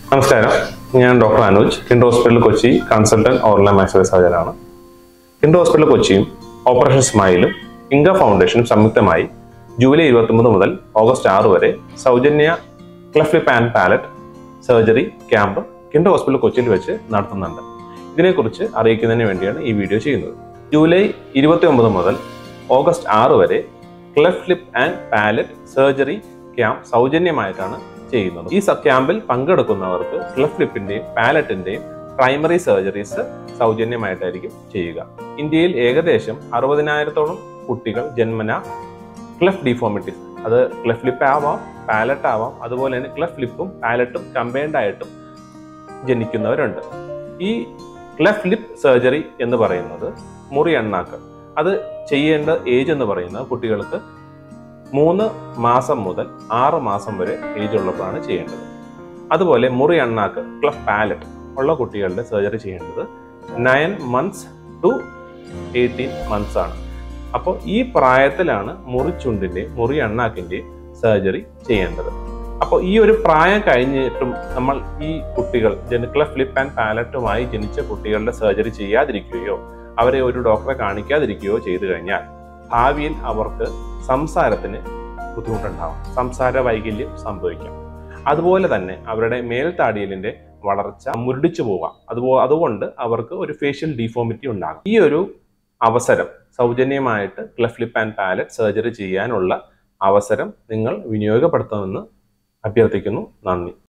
നമസ്കാരം, ഞാൻ doctor Anuj, Kinder hospital Kochi consultant ഓർലൻ മാസ്റ്റർ സർജനാണ്. കിൻഡർ ഹോസ്പിറ്റൽ കൊച്ചിയും ഓപ്പറേഷൻ സ്മൈലും ഇൻഗ ഫൗണ്ടേഷനും സംയുക്തമായി ജൂലൈ 29 മുതൽ ഓഗസ്റ്റ് 6 വരെ സൗജന്യ cleft lip and palate surgery camp Kinder hospital കൊച്ചിയിൽ വെച്ച് നടത്തുന്നുണ്ട്. ഇതിനെക്കുറിച്ച് അറിയിക്കുന്നതിന് വേണ്ടിയാണ് ഈ വീഡിയോ ചെയ്യുന്നത്. ജൂലൈ 29 മുതൽ ഓഗസ്റ്റ് 6 വരെ cleft lip and palate surgery camp സൗജന്യമായിട്ടാണ് ചെയ്യുന്നത്. ഈ ക്യാമ്പിൽ പങ്കെടുക്കുന്നവർക്ക് ക്ലെഫ്റ്റ് ലിപ്പിന്റെയും പാലറ്റിന്റെയും പ്രൈമറി സർജറീസ് സൗജന്യമായിട്ടായിരിക്കും ചെയ്യുക. ഇന്ത്യയിൽ ഏകദേശം 60,000-ഓളം കുട്ടികൾ ജന്മന ക്ലെഫ്റ്റ് ഡിഫോമിറ്റീസ്, അത് ക്ലെഫ്റ്റ് ലിപ്പ് ആവാം, പാലറ്റ് ആവാം, അതുപോലെ തന്നെ ക്ലെഫ്റ്റ് ലിപ്പും പാലറ്റും കമ്പൈൻഡ് ആയിട്ടും ജനിക്കുന്നവരുണ്ട്. ഈ ക്ലെഫ്റ്റ് ലിപ്പ് സർജറി എന്ന് പറയുന്നത് മുറി അണ്ണാക്ക്, അത് ചെയ്യേണ്ട ഏജ് എന്ന് പറയുന്നത് കുട്ടികൾക്ക് 3 മാസം മുതൽ 6 മാസം വരെ ഏജ് ഉള്ളപ്പോഴാണ് ചെയ്യേണ്ടത്. അതുപോലെ മുറി അണ്ണാക്ക് ക്ലെഫ്റ്റ് പാലറ്റ് ഉള്ള കുട്ടികളുടെ സർജറി ചെയ്യേണ്ടത് 9 months to 18 months ആണ്. അപ്പോൾ ഈ പ്രായത്തിലാണ് മുറിച്ചുണ്ടിൻ്റെയും മുറി അണ്ണാക്കിൻ്റെയും സർജറി ചെയ്യേണ്ടത്. അപ്പോൾ ഈ ഒരു പ്രായം കഴിഞ്ഞിട്ടും നമ്മൾ ഈ കുട്ടികൾ ക്ലെഫ്റ്റ് ലിപ്പ് ആൻഡ് പാലറ്റുമായി ജനിച്ച കുട്ടികളുടെ സർജറി ചെയ്യാതിരിക്കുകയോ അവരെ ഒരു ഡോക്ടറെ കാണിക്കാതിരിക്കുകയോ ചെയ്തു കഴിഞ്ഞാൽ ഭാവിയിൽ അവർക്ക് സംസാരത്തിന് ബുദ്ധിമുട്ടുണ്ടാവും, സംസാര വൈകല്യം സംഭവിക്കാം. അതുപോലെ തന്നെ അവരുടെ മേൽത്താടിയലിന്റെ വളർച്ച മുരടിച്ചു പോകാം. അതുകൊണ്ട് അവർക്ക് ഒരു ഫേഷ്യൽ ഡിഫോമിറ്റി ഉണ്ടാകും. ഈ ഒരു അവസരം സൗജന്യമായിട്ട് cleft lip and palate surgery ചെയ്യാനുള്ള അവസരം നിങ്ങൾ വിനിയോഗപ്പെടുത്തണമെന്ന് അഭ്യർത്ഥിക്കുന്നു. നന്ദി.